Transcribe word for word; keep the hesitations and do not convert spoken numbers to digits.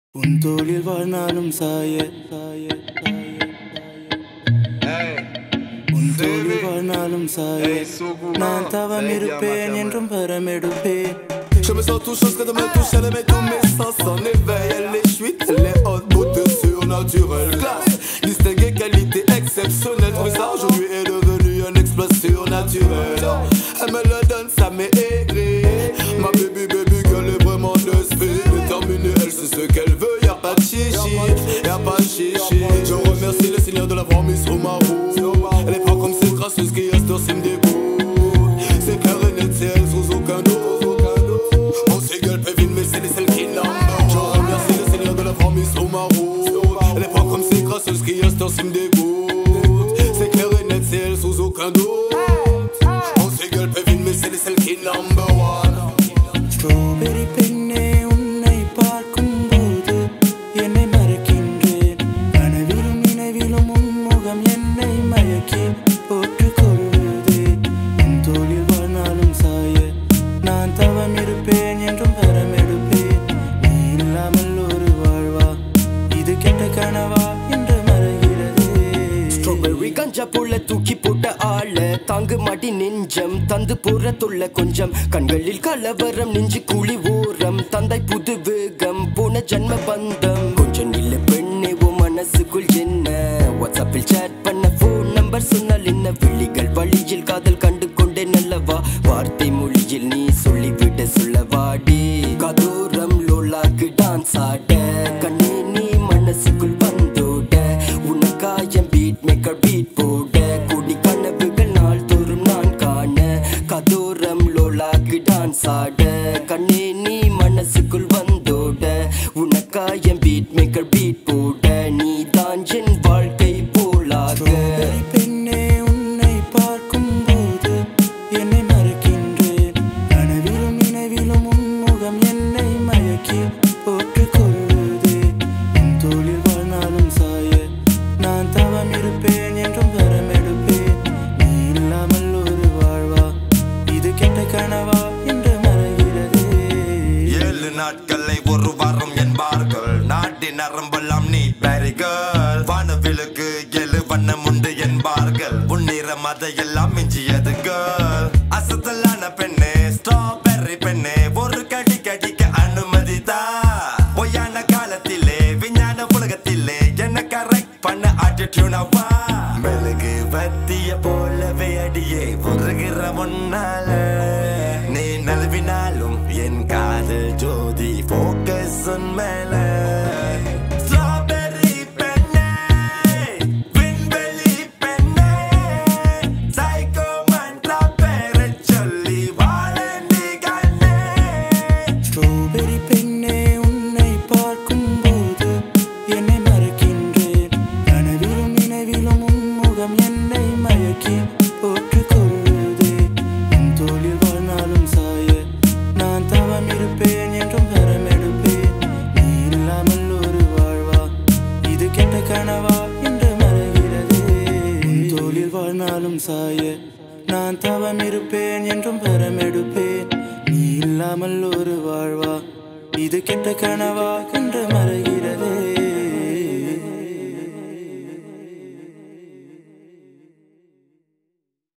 உன் தோளில் வாழ்நாளும் சாய சாய உன் தோளில் வாழ்நாளும் சாய நான் தவம் இருப்பேன் என்றும் பரமெடுப்பேன். Je me sens tout chose que de me toucher, elle met tous mes sens en éveil. Elle est chouette, elle est haute, beauté surnaturelle. Classe, distinguée, qualité exceptionnelle. Tout ça aujourd'hui est devenu un exploit surnaturel. Elle me le donne, ça m'est aigri. Ma baby, baby girl est vraiment de speed. Déterminée, elle sait ce qu'elle veut, y'a pas de chichi, y'a pas de chichi. Je remercie le Seigneur de l'avoir mis sur ma route. Elle est pas comme cette gracieuse qui est sur me dégoûte. C'est clair et net, c'est elle sous aucun doute. Me dégoûte. C'est clair et net, c'est elle sous aucun doute. On sait qu'elle peut venir, mais c'est celle qui est number one. Strawberry பெண்ணே உன்னை பார்க்கும்போது என்னை மறக்கின்றேன். கனவிலும் நினைவிலும் உன் முகம் என்னை மயக்கி போற்றுக்கொள்ளுதே. உன் தோளில் வாழ்நாளும் சாய நான் தவம் இருப்பேன் என்றும் பரமெடுப்பேன். நீ இல்லாமல் ஒரு வாழ்வா இது கெட்ட கனவா என்று கஞ்சா போல தூக்கி போட்ட ஆள தாங்கு மாட்டி நெஞ்சம் தந்து புறத்துள்ள கொஞ்சம் கண்களில் கலவரம் நெஞ்சு கூலி ஓரம் தந்தை புது வேகம் போன ஜன்ம பந்தம் கொஞ்சம் இல்ல பெண்ணே ஓ மனசுக்குள் என்ன வாட்ஸ்அப்பில் சேட் பண்ண போன் நம்பர் சொன்னால் என்ன விழிகள் வழியில் காதல் கண்டு கொண்டே நல்லவா வார்த்தை மொழியில் நீ சொல்லிவிட சொல்லவாடி கதோரம் லோலாக்கு டான்ஸ் ஆட கண்ணே நீ மனசுக்குள் வந்தோட உனக்காயம் பீட் மேக்கர் பீட் போட கூடி கனவுகள் நாள் தோறும் நான் காண கதோரம் லோலாக்கு டான்ஸ் ஆட கண்ணே நீ மனசுக்குள் வந்தோட உனக்காயம் பீட் மேக்கர் பீட் போட நீ தான் என் வாழ்க்கை போலாக. பெண்ணே உன்னை பார்க்கும்போது என்னை மறக்கின்றேன். கனவிலும் நினைவிலும் உன் முகம் என்னை மயக்கி போற்றுக்கொள்ளுதே. உன் தோளில் வாழ்நாளும் சாய நான் தவம் இருப்பேன் என்றும் பரமெடுப்பேன். நீ இல்லாமல் ஒரு வாழ்வா இது கெட்ட கனவா என்று மறைகிறதே. ஏழு நாட்களை ஒரு வாரம் என்பார்கள் நாட்டின் நரம்பெல்லாம் நீ பேரிகள் வானவிலுக்கு ஏழு வண்ணம் உண்டு என்பார்கள் உன்னிறம் அதையெல்லாம் மிஞ்சியதுகள் அசத்தலான பெண்ணே ஸ்ட்ராபெர்ரி பெண்ணே ஒரு கடி கடிக்க அனுமதிதா பொய்யான காலத்திலே விஞ்ஞான உலகத்திலே என்ன கரெக்ட் பண்ண ஆட்டிடியூனவா மெழுகு வத்திய போலவே அடியே உருகிற முன்னால நீ நழுவினாலும் என் காதல் ஜோதி போக்கஸ் உன் மேல ஸ்ட்ராபெர்ரி பெண்ணே விண்வெளி பெண்ணே சைக்கோ மந்த்ரா பேரை சொல்லி வாழண்டி கண்ணே. ஸ்ட்ராபெரி பெண்ணே உன்னை பார்க்கும்போது என்னை மறக்கின்றேன். கனவிலும் நினைவிலும் உன் முகம் என்னை மயக்கி போற்றுக்கொள்ளுதே. உன் தோளில் வாழ்நாளும் சாய நான் தவம் இருப்பேன் என்றும் பரமெடுப்பேன். நீ இல்லாமல் ஒரு வாழ்வா இது கெட்ட கனவா என்று மறைகிறதே. உன் தோளில் வாழ்நாளும் சாய நான் தவம் இருப்பேன் என்றும் பரமெடுப்பேன். நீ இல்லாமல் ஒரு வாழ்வா இது கெட்ட கனவா என்று மறைகிறதே.